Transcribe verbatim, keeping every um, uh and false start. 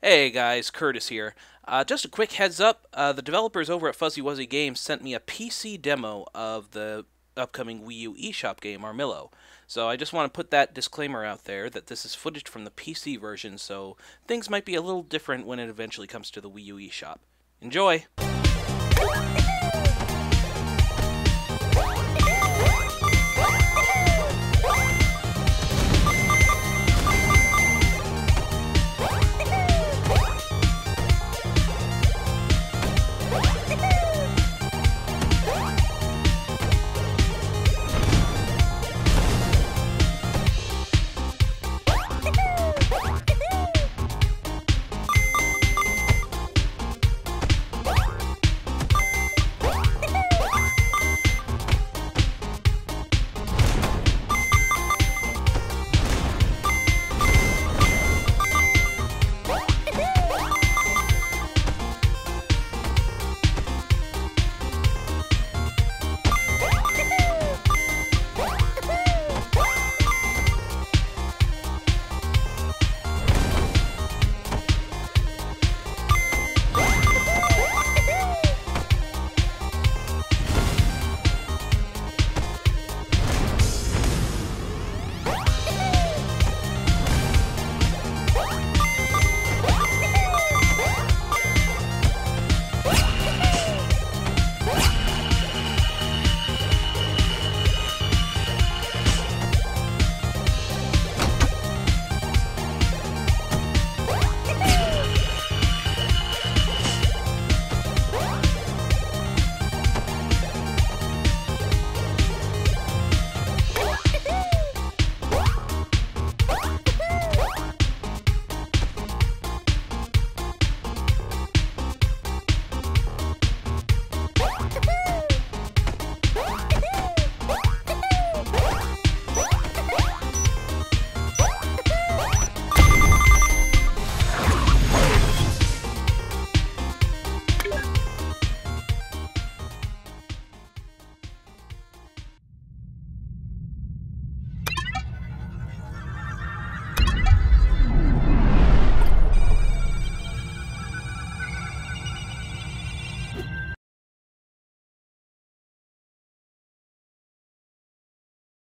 Hey guys, Curtis here. Uh, just a quick heads up, uh, the developers over at Fuzzy Wuzzy Games sent me a P C demo of the upcoming Wii U eShop game, Armillo. So I just want to put that disclaimer out there that this is footage from the P C version, so things might be a little different when it eventually comes to the Wii U eShop. Enjoy!